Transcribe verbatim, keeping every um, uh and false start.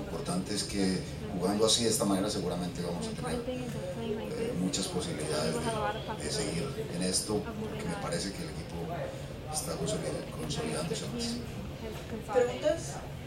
importante es que jugando así de esta manera seguramente vamos a tener eh, muchas posibilidades de, de seguir en esto, porque me parece que el equipo está consolidándose más. Preguntas